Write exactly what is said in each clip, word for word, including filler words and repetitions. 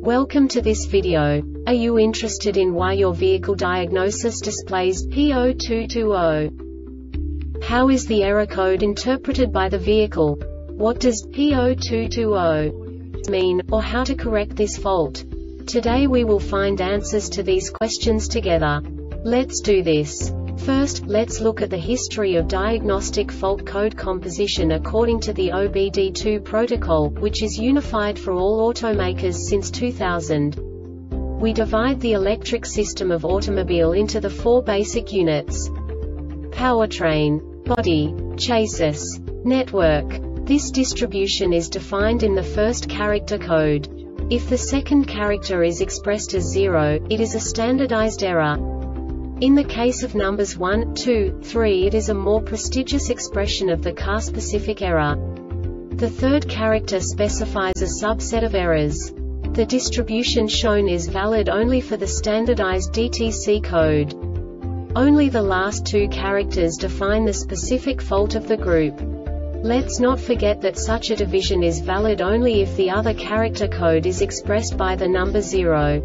Welcome to this video. Are you interested in why your vehicle diagnosis displays P zero two two zero? How is the error code interpreted by the vehicle? What does P zero two two zero mean, or how to correct this fault? Today we will find answers to these questions together. Let's do this. First, let's look at the history of diagnostic fault code composition according to the O B D two protocol, which is unified for all automakers since two thousand. We divide the electric system of automobile into the four basic units: powertrain, body, chassis, network. This distribution is defined in the first character code. If the second character is expressed as zero, it is a standardized error. In the case of numbers one, two, three, it is a more prestigious expression of the car-specific error. The third character specifies a subset of errors. The distribution shown is valid only for the standardized D T C code. Only the last two characters define the specific fault of the group. Let's not forget that such a division is valid only if the other character code is expressed by the number zero.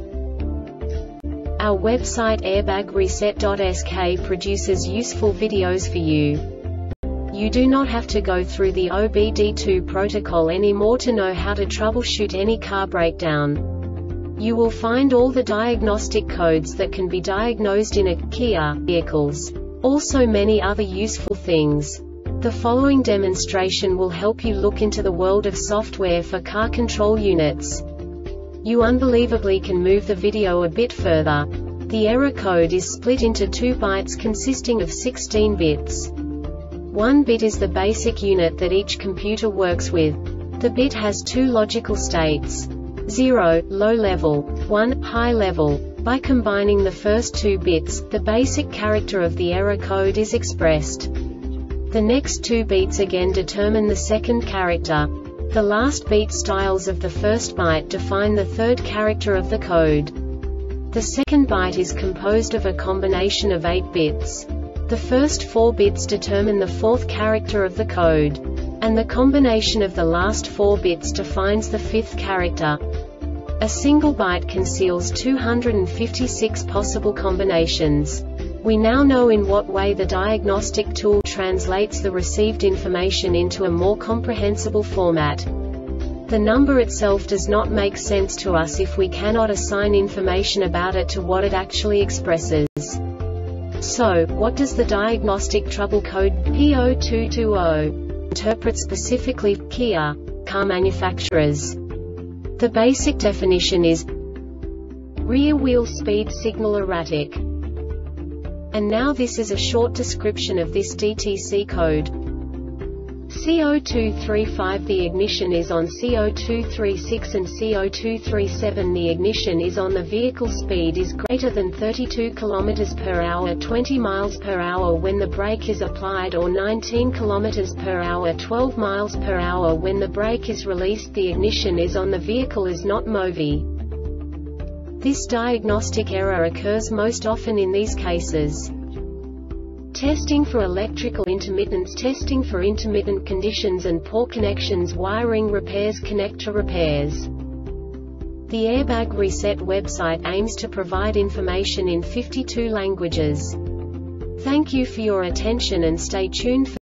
Our website airbag reset dot S K produces useful videos for you. You do not have to go through the O B D two protocol anymore to know how to troubleshoot any car breakdown. You will find all the diagnostic codes that can be diagnosed in a Kia vehicles. Also many other useful things. The following demonstration will help you look into the world of software for car control units. You unbelievably can move the video a bit further. The error code is split into two bytes consisting of sixteen bits. One bit is the basic unit that each computer works with. The bit has two logical states: zero, low level, one, high level. By combining the first two bits, the basic character of the error code is expressed. The next two bits again determine the second character. The last beat styles of the first byte define the third character of the code. The second byte is composed of a combination of eight bits. The first four bits determine the fourth character of the code. And the combination of the last four bits defines the fifth character. A single byte conceals two hundred fifty-six possible combinations. We now know in what way the diagnostic tool translates the received information into a more comprehensible format. The number itself does not make sense to us if we cannot assign information about it to what it actually expresses. So, what does the diagnostic trouble code P zero two two zero interpret specifically for Kia car manufacturers? The basic definition is rear wheel speed signal erratic. And now this is a short description of this D T C code. C zero two three five The ignition is on. C zero two three six and C zero two three seven The ignition is on. The vehicle speed is greater than thirty-two kilometers per hour, twenty miles per hour when the brake is applied, or nineteen kilometers per hour, twelve miles per hour when the brake is released. The ignition is on. The vehicle is not M O V I. This diagnostic error occurs most often in these cases: testing for electrical intermittence, testing for intermittent conditions and poor connections, wiring repairs, connector repairs. The Airbag Reset website aims to provide information in fifty-two languages. Thank you for your attention and stay tuned for